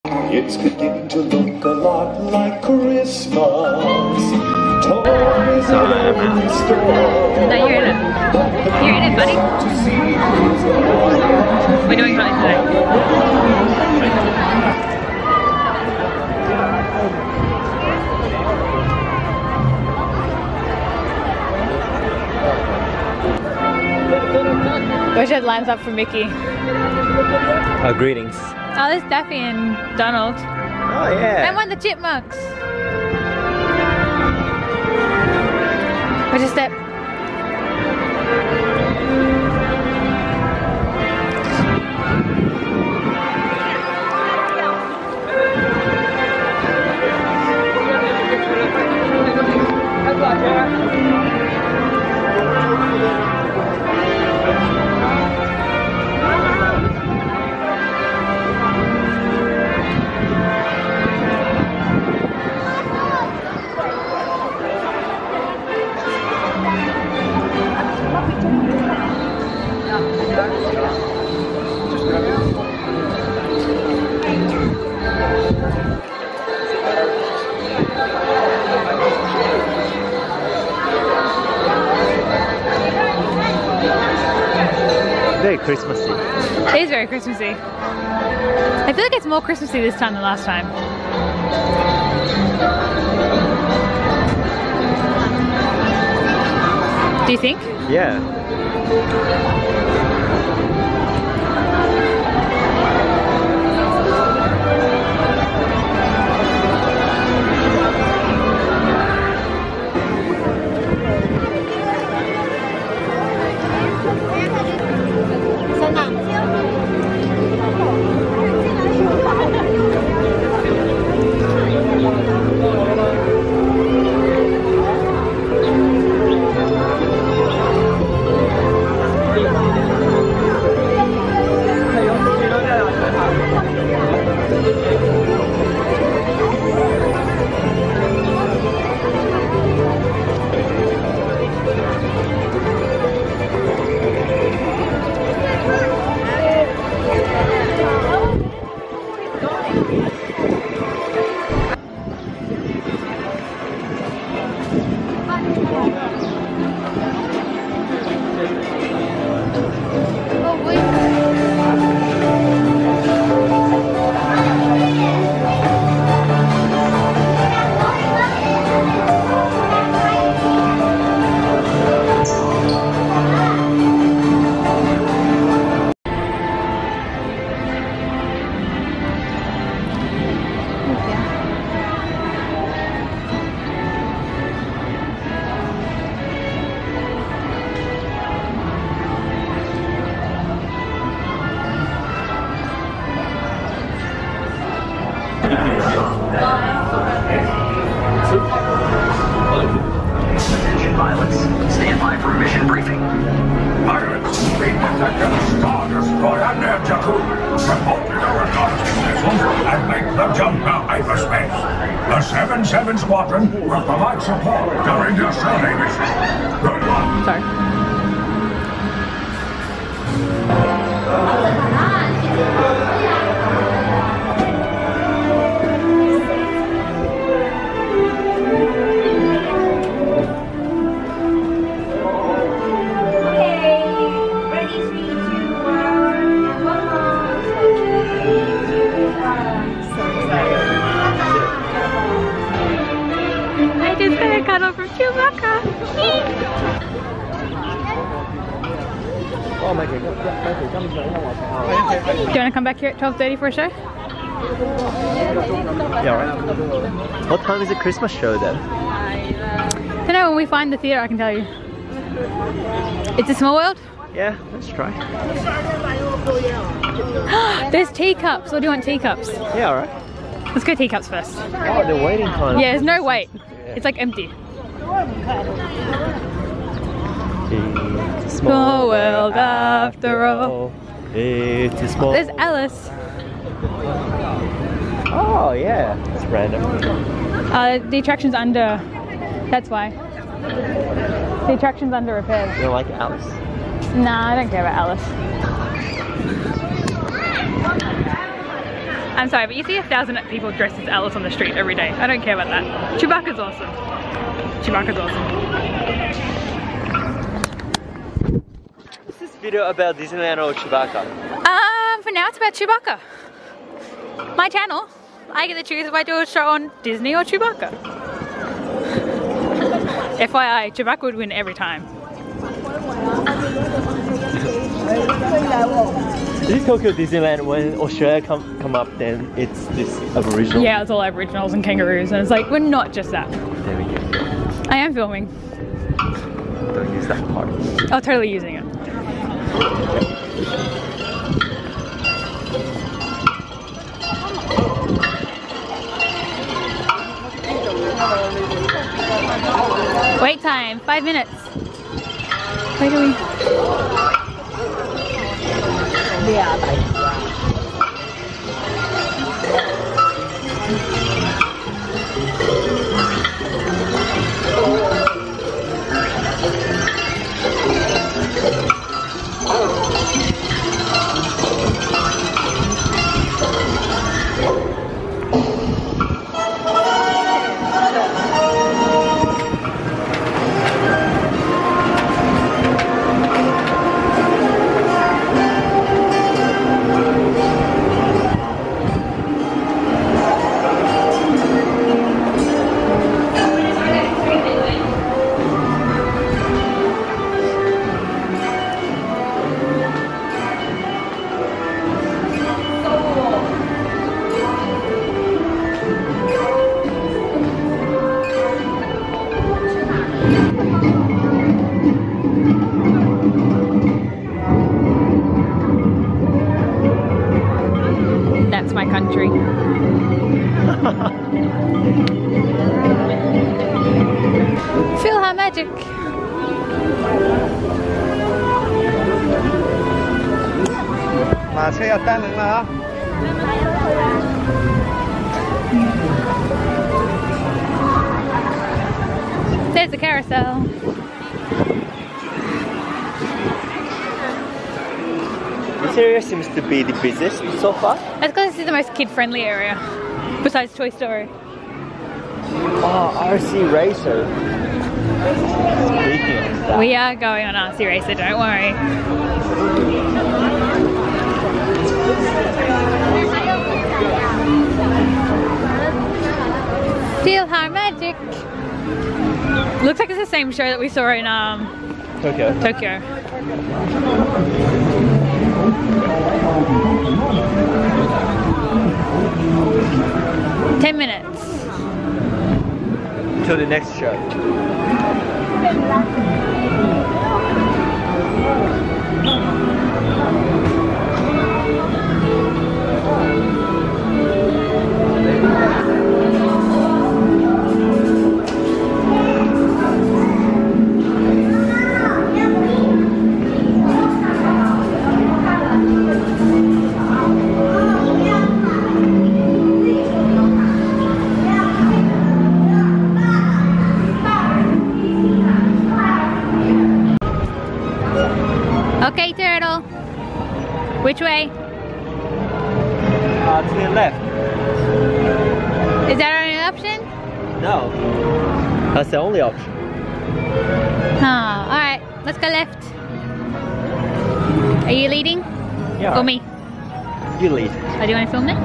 It's beginning to look a lot like Christmas. Toys in every store. No, you're in it. You're in it, buddy. We're doing something today. Wish I had lines up for Mickey. Greetings. Oh, there's Daffy and Donald. Oh yeah. And one of the chipmunks. Where's your step? Very Christmassy. It is very Christmassy. I feel like it's more Christmassy this time than last time. Do you think? Yeah. Pilots, stand by for mission briefing. Pilots, report that the Star Destroyer Neptune. Report to the reconnaissance vessels and make the jump to hyperspace. The 7-7 Squadron will provide support during your survey mission. Good luck. Sorry. Oh, my God. Do you want to come back here at 12:30 for a show? Yeah, right. What time is the Christmas show then? I don't know, when we find the theatre I can tell you. It's a small world? Yeah, let's try. There's teacups, or do you want teacups? Yeah, alright. Let's go teacups first. Oh, the waiting time. Yeah, there's no wait. Yeah. It's like empty. It's a Small world after all. It's a small. There's Alice. Oh yeah, that's random. The attraction's under. That's why. The attraction's under repairs. You don't like Alice? Nah, I don't care about Alice. I'm sorry, but you see 1,000 people dressed as Alice on the street every day. I don't care about that. Chewbacca's awesome. Chewbacca's awesome. Is this video about Disneyland or Chewbacca? For now it's about Chewbacca. My channel. I get to choose if I do a show on Disney or Chewbacca. FYI, Chewbacca would win every time. Is it Tokyo Disneyland when Australia come up, then it's this Aboriginal? Yeah, it's all Aboriginals and kangaroos, and it's like, we're not just that. There we go. I am filming. Don't use that part. I'm totally using it. Wait time, 5 minutes. Wait do we? That's my country. Feel her magic. There's a carousel. This area seems to be the busiest so far. That's because this is the most kid-friendly area, besides Toy Story. Oh, RC Racer. Speaking of that. We are going on RC Racer, don't worry. Feel her magic. Looks like it's the same show that we saw in Tokyo. 10 minutes. Till the next show. Okay, turtle. Which way? To the left. Is that our only option? No. That's the only option. Alright, let's go left. Are you leading? Yeah. Or me? You lead. Oh, do you want to film it?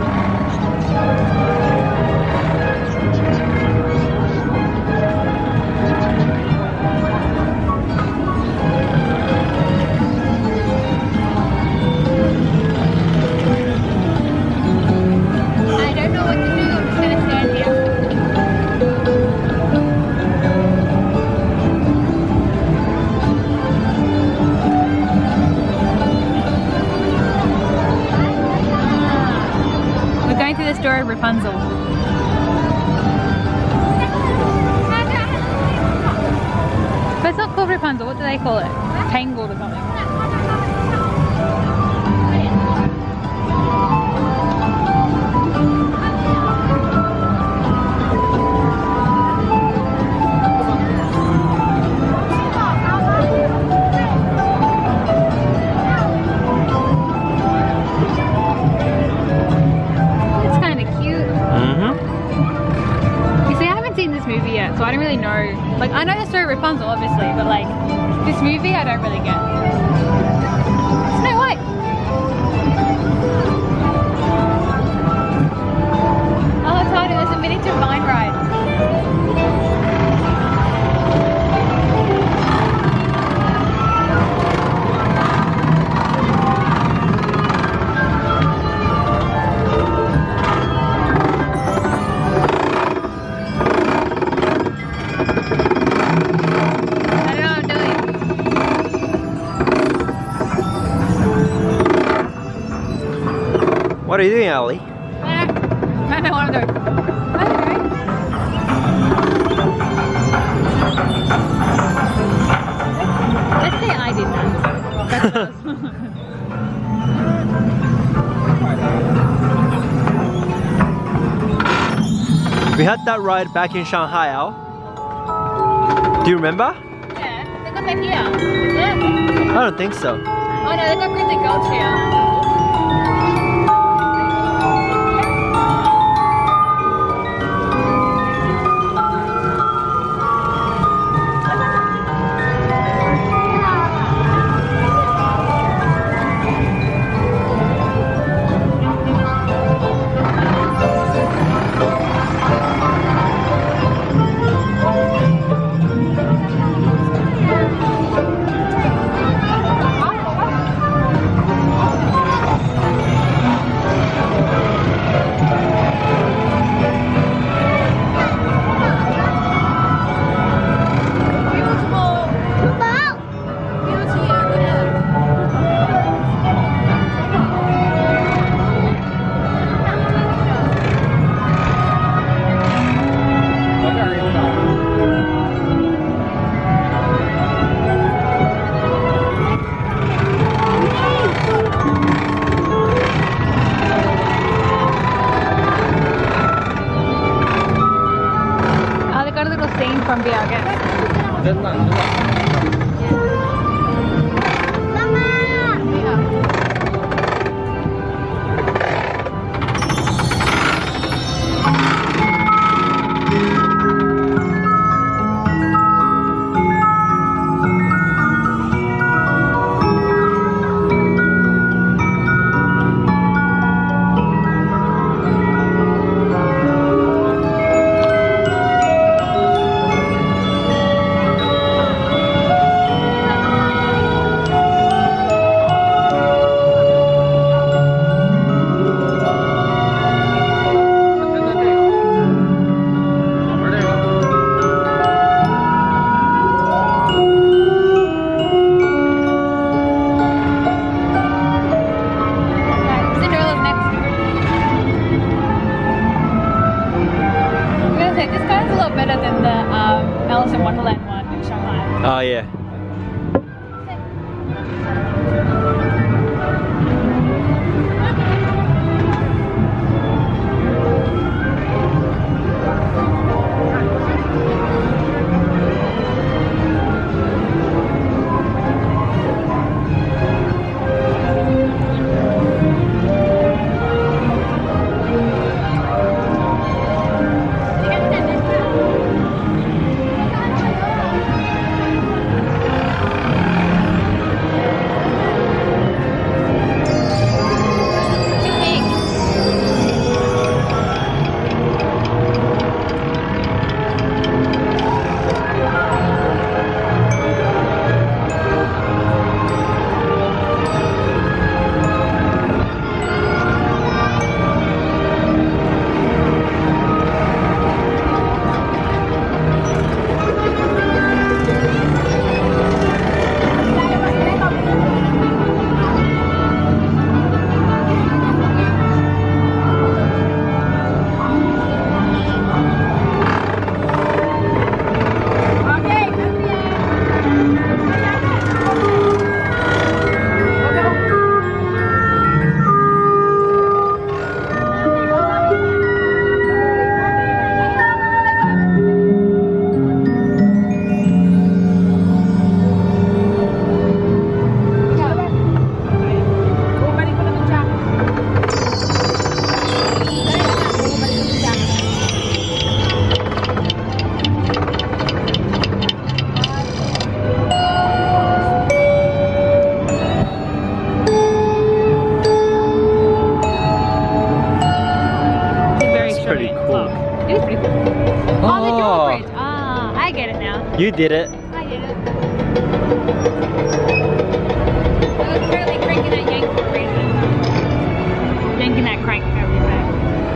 Story of Rapunzel. But it's not called Rapunzel, what do they call it? Tangled or something. know. Like, I know the story of Rapunzel, obviously, but like, this movie I don't really get. Snow White! Oh, Tiny, there's a miniature vine ride. What are you doing, Ali? I don't know what I'm doing. Let's say I did that. We had that ride back in Shanghai, Al. Do you remember? Yeah, they got that here. Yeah. I don't think so. Oh no, they got Grizzly Gulch here. From the Oh yeah. You did it. I did it. I was currently cranking that yank for a reason. Yanking that crank, however you say it.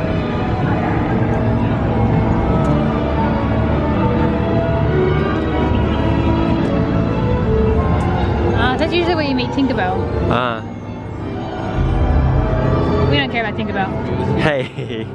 That's usually where you meet Tinkerbell. We don't care about Tinkerbell. Hey.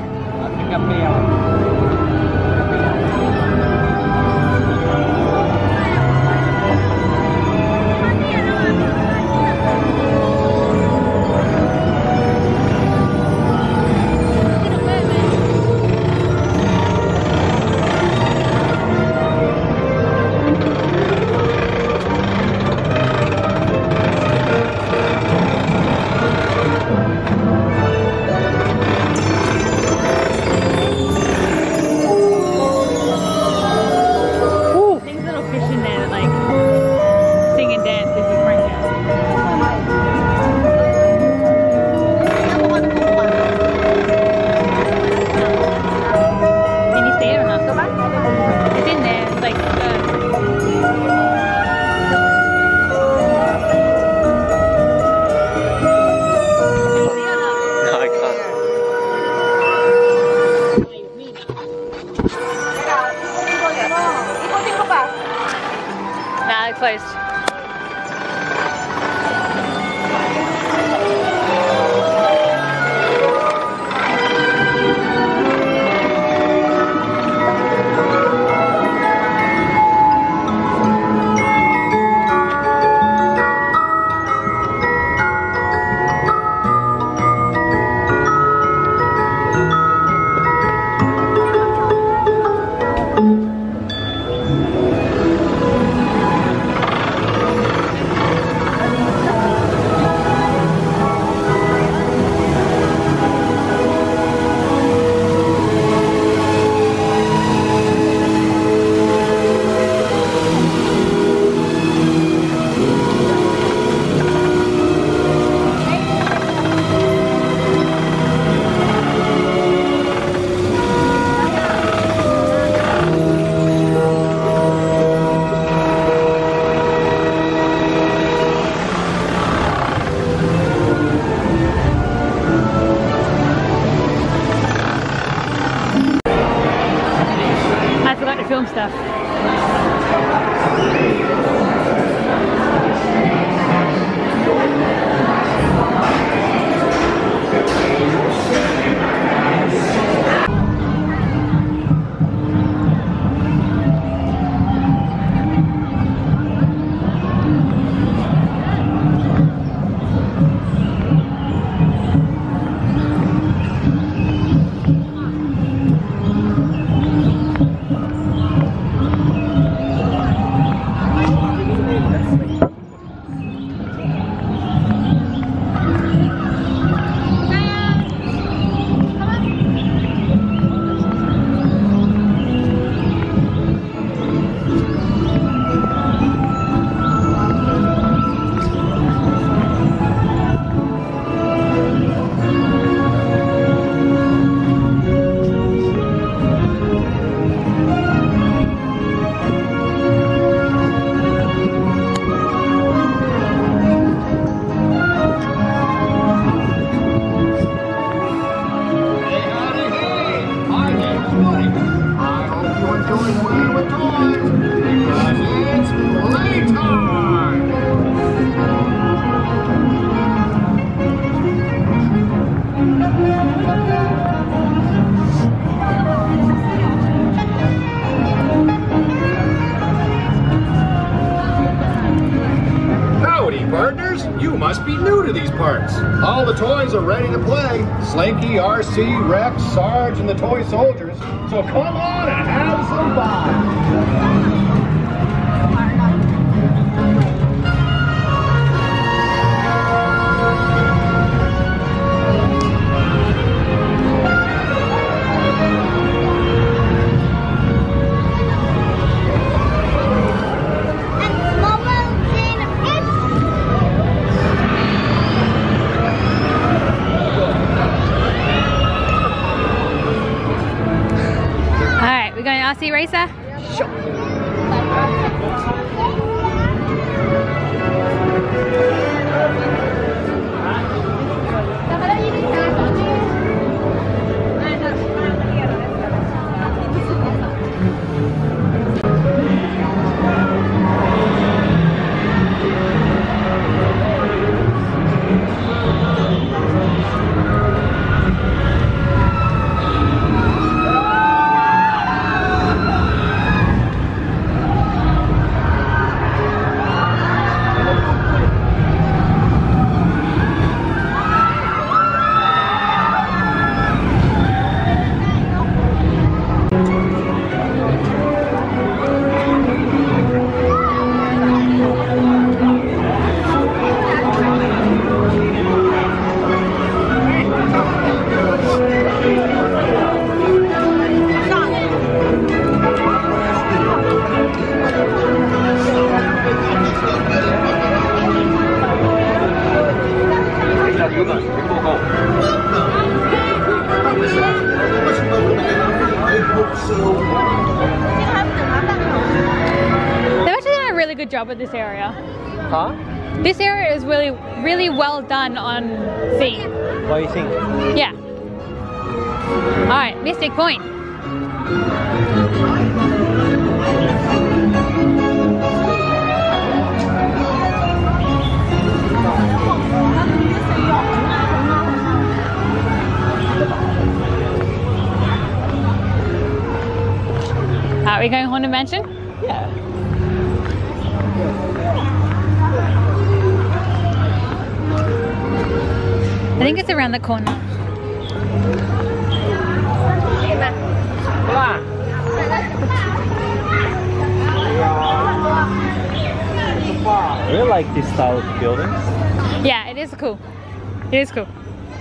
Closed. Film stuff. Partners, you must be new to these parks. All the toys are ready to play. Slinky, RC, Rex, Sarge, and the toy soldiers. So come on and have some fun. RC racer? Sure. They've actually done a really good job with this area. Huh? This area is really well done on theme. What do you think? Yeah. Alright, Mystic Point. Are we going Haunted Mansion? Yeah. I think it's around the corner. I really like this style of buildings. Yeah, it is cool. It is cool.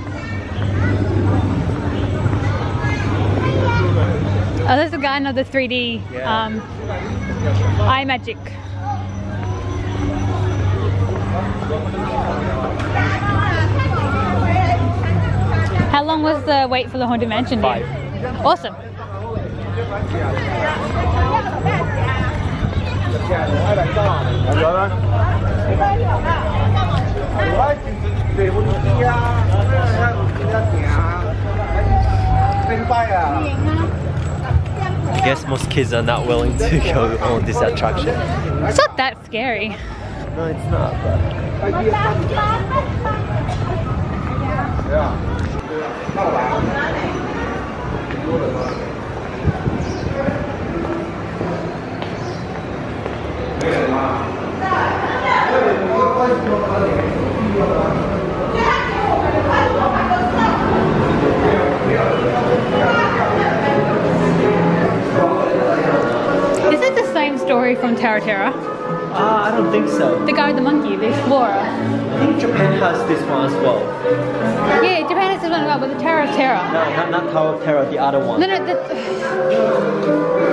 Oh, there's a guy in the 3D eye magic. How long was the wait for the Haunted Mansion? 5. Awesome. I guess most kids are not willing to go on this attraction. It's not that scary. No, it's not. Is it the same story from Terra Terra? I don't think so. The guy with the monkey, the explorer. I think Japan has this one as well. Yeah, Japan has this one as well, but the Terra Terra. No, not Tower of Terror, the other one. No, no,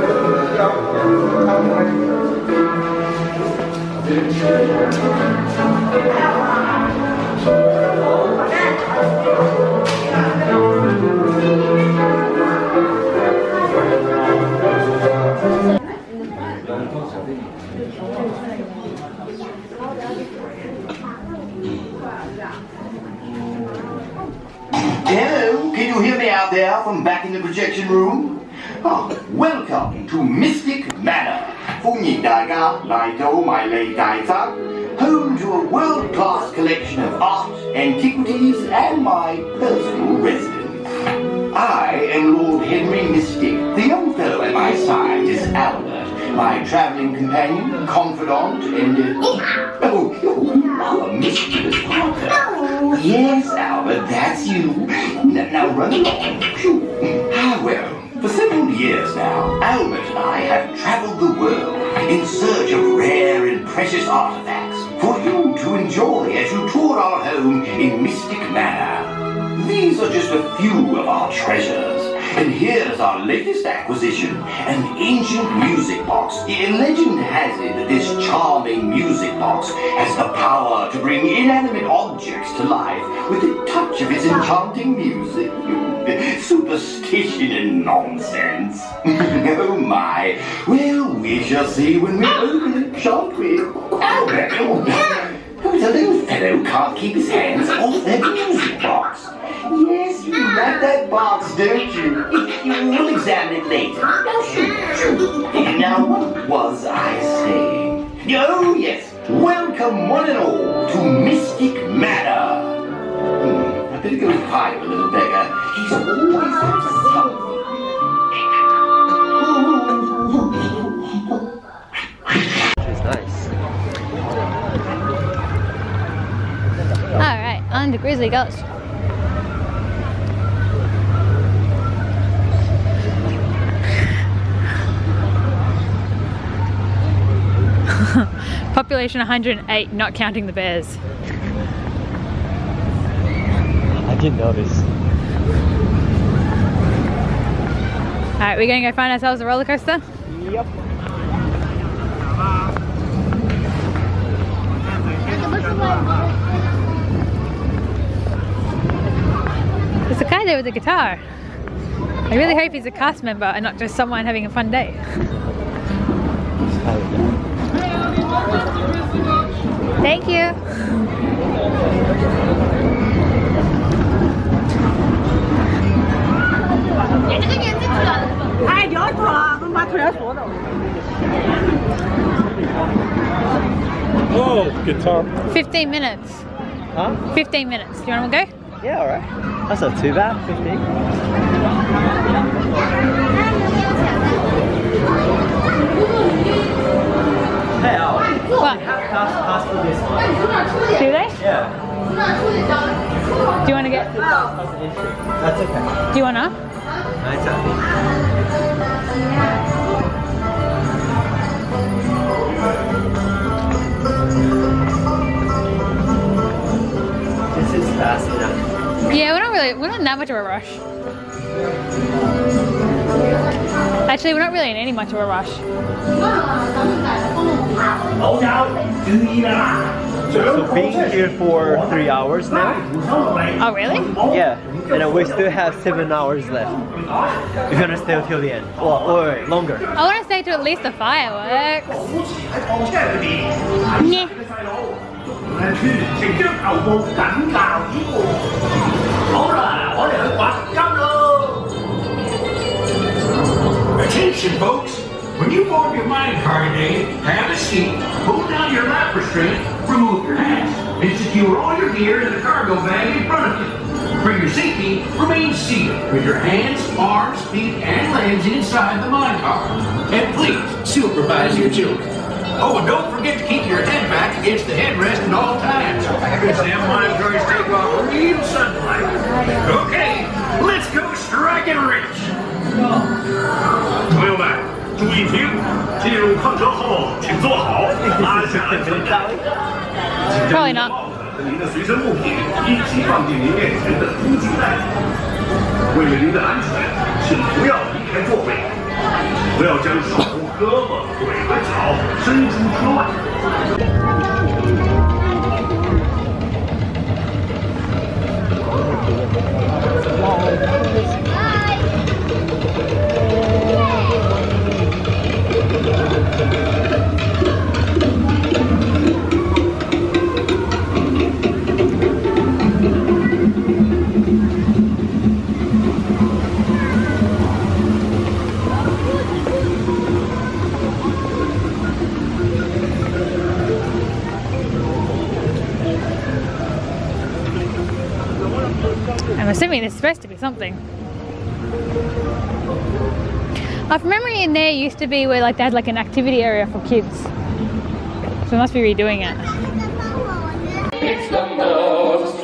Hello, can you hear me out there from back in the projection room? Oh, welcome to Mystic Manor. 歡迎大家嚟到迷你大宅 home to a world-class collection of art, antiquities, and my personal residence. I am Lord Henry Mystic. The young fellow at my side is Albert, my travelling companion, confidant, and rather mischievous partner. Yes, Albert, that's you. Now run along. Ah, well, for several years now, Albert and I have travelled the world in search of rare and precious artifacts for you to enjoy as you tour our home in Mystic Manor. These are just a few of our treasures. And here's our latest acquisition, an ancient music box. Legend has it that this charming music box has the power to bring inanimate objects to life with the touch of its enchanting music. Superstition and nonsense. Oh my. Well, we shall see when we open it, shan't we? Albert! Who's a little fellow who can't keep his hands off their music box? Yes, you like that box, don't you? You'll examine it later. Now, shoot. Now, what was I saying? Oh, yes. Welcome, one and all, to Mystic Manor. I better go pie a little beggar. He's always up to something. Which is nice. Alright, on the Grizzly goes. Population 108, not counting the bears. I didn't notice. Alright, we're gonna go find ourselves a roller coaster? Yep. There's a guy there with a guitar. I really hope he's a cast member and not just someone having a fun day. Thank you. Oh, guitar. 15 minutes. Huh? 15 minutes. Do you want to go? Yeah, alright. That's not too bad, 15. Hey, Al. What? They have pass for this one. Do they? Yeah. Do you want to get? That's okay. Do you want to? No, it's okay. This is fast enough. Yeah, we're not in that much of a rush. Actually, we're not really in any much of a rush. So being here for 3 hours now. Oh, really? Yeah, and we still have 7 hours left. We're gonna stay until the end. Or longer. I want to stay to at least the fireworks. Yeah. Attention, folks. When you board your minecart today, have a seat, pull down your lap restraint, remove your hats, and secure all your gear in the cargo bag in front of you. For your safety, remain seated with your hands, arms, feet, and legs inside the minecart. And please, supervise your children. Oh, and don't forget to keep your head back against the headrest at all times. Because them minecarts take off real sunlight. Okay, let's go striking rich. 朋友们，注意听，进入矿车后，请坐好，拉下安全带。 Probably not. 和您的随身物品一起放进您面前的突击袋里。为了您的安全，请不要离开座位，不要将手、胳膊、腿和脚伸出车外。 I'm assuming it's supposed to be something. From memory, in there used to be where like they had like an activity area for kids. So they must be redoing it. It's the most